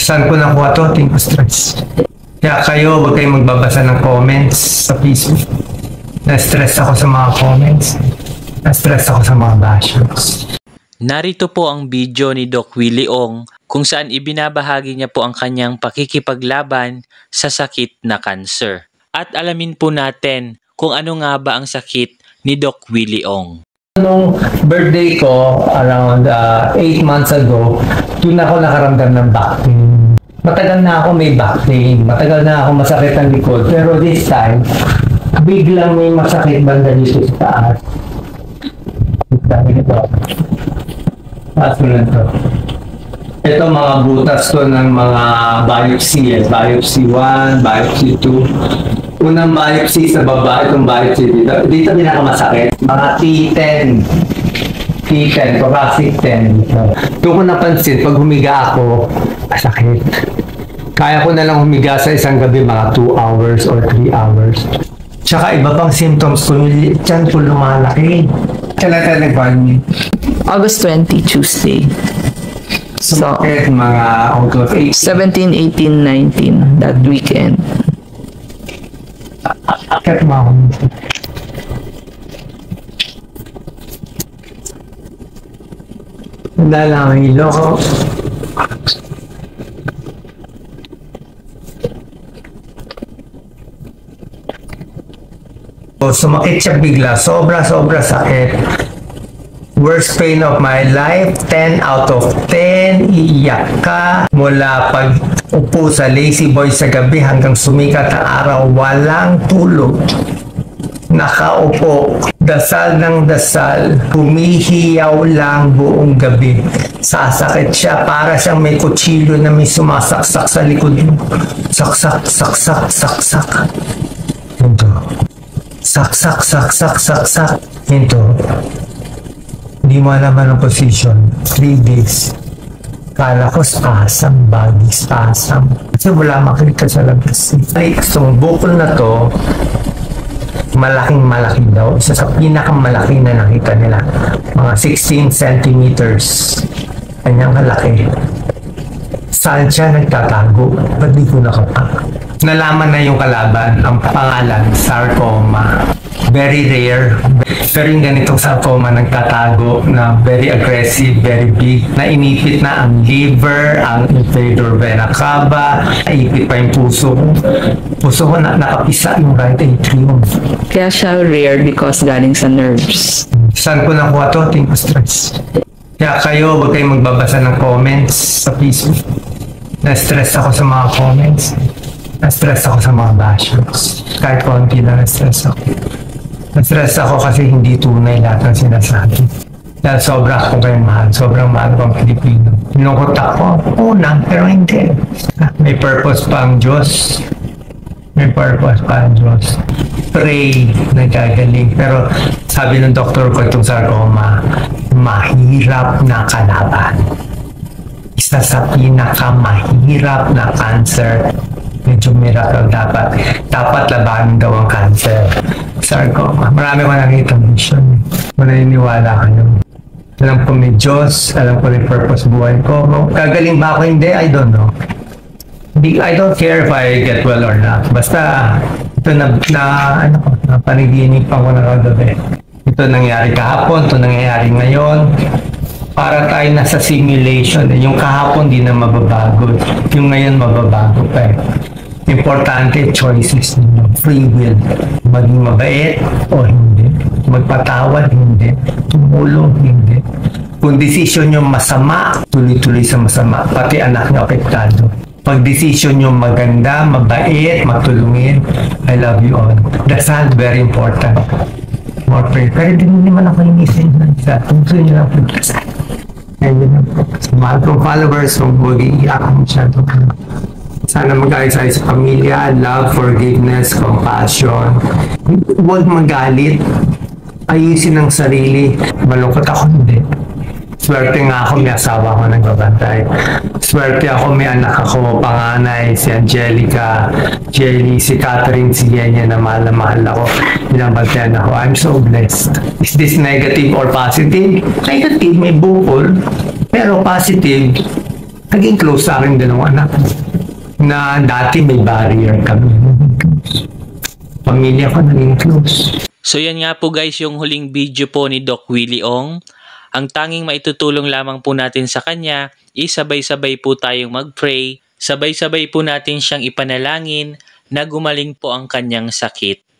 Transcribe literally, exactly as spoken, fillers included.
Saan ko nakuha to? Think stress. Kaya kayo, huwag kayong magbabasa ng comments sa Facebook. Na-stress ako sa mga comments. Na-stress ako sa mga bashers. Narito po ang video ni Doc Willie Ong kung saan ibinabahagi niya po ang kanyang pakikipaglaban sa sakit na cancer. At alamin po natin kung ano nga ba ang sakit ni Doc Willie Ong. Nung birthday ko, around eight uh, months ago, doon ako nakaramdam ng back pain. Matagal na ako may back pain. Matagal na ako masakit ang likod. Pero this time, biglang may masakit banda dito sa taas. Ito. Taas ko lang ito. Ito mga butas ko ng mga biopsy. Yes. Biopsy one, biopsy two. Unang biopsy sa baba, itong biopsy dito. Dito pinakamasakit. Mga T ten. T ten, thoracic ten. Doon ko napansin, pag humiga ako, masakit. Kaya ko na lang humiga sa isang gabi mga two hours or three hours. Tsaka iba pang symptoms ko, yung tiyan ko lumalaki. Kailan tayo nag-one? August twentieth, Tuesday. Sumakit so, mga out of eight. seventeen, eighteen, nineteen, that weekend. Akit mo ako. Wala lang ang ilo ko. Sumakit siya bigla. Sobra-sobra sakit. Worst pain of my life. ten out of ten. Iiyak ka. Mula pag upo sa lazy boy sa gabi hanggang sumikat ang araw, walang tulog. Nakaupo, dasal ng dasal, humihiyaw lang buong gabi. Sasakit siya, para siyang may kutsilyo na may sumasaksak sa likod mo. Saksak, saksak, saksak. Ito. Saksak, saksak, saksak. Ito. Hindi mo alam ang position. Three days. Kala ko spasm, body spasm. Kasi wala makita sa labas. Ay, itong bukol na to, malaking malaki daw. Isa sa pinakamalaki na nakita nila. Mga sixteen centimeters. Kanyang kalaki. Saan siya nagtatago? Ba't di ko nakapa? Nalaman na yung kalaban. Ang pangalan, sarcoma. Very rare. Pero yung ganitong sarcoma nagtatago na very aggressive, very big. Nainipit na ang liver, ang inferior vena cava, naipit pa yung puso ko. Puso ko na nakapisa yung right atrium. Kaya siya rare because galing sa nerves. Saan ko nakuha to? Think stress. Kaya kayo, huwag kayong magbabasa ng comments sa Facebook. Na-stress ako sa mga comments. Na-stress ako sa mga bashers. Kahit konti na na-stress ako. Na-stress ako kasi hindi tunay lahat ng sinasabi. Dahil sobra akong kayo mahal. Sobrang mahal ko ang Pilipino. Nilungkot ako. Una, pero hindi. May purpose pa ang Diyos. May purpose pa ang Diyos. Pray na gagaling. Pero sabi ng doktor ko itong sarcoma, mahirap na kalaban. Isa sa pinakamahirap na cancer. Medyo miracle dapat. Dapat labanan daw ang cancer. Sarcoma. Marami ko nakita mission. Maniniwala kayo. Alam ko may Diyos. Alam ko may purpose buhay ko. Gagaling ba ako? Hindi. I don't know. I don't care if I get well or not. Basta ito na, na ano ko, na paniginipan ko na kagabi. Ito nangyari kahapon. Ito nangyayari ngayon. Para tayo nasa simulation. Yung kahapon di na mababago. Yung ngayon mababago pa eh. Importante, choices ninyo. Free will. Maging mabait o hindi. Magpatawad, hindi. Tumulong, hindi. Kung desisyon nyo masama, tuloy-tuloy sa masama. Pati anak nyo apektado. Pag desisyon nyo maganda, mabait, matulungin, I love you all. That's all very important. More prayer. Pero hindi naman ako inisin sa tungkol nyo lang pagkasal. Ayun na po. Sa mahal kong followers, huwag huwag iiyak ako masyado. Sana mag-ayos-ayos sa pamilya, love, forgiveness, compassion. Huwag magalit. Ayusin ang sarili. Malungkot ako, hindi. Swerte nga ako, may asawa ko nagbabantay. Swerte ako, may anak ako, panganay, si Angelica, Jelly, si Catherine, si Yenya na mahal na mahal ako. Binabantayan ako. I'm so blessed. Is this negative or positive? Negative, may bukol. Pero positive, naging close sa akin dalawang anak na dati may barrier kami. Pamilya ko naging close. So yan nga po guys yung huling video po ni Doc Willie Ong. Ang tanging maitutulong lamang po natin sa kanya is sabay-sabay po tayong mag-pray, sabay-sabay po natin siyang ipanalangin na gumaling po ang kanyang sakit.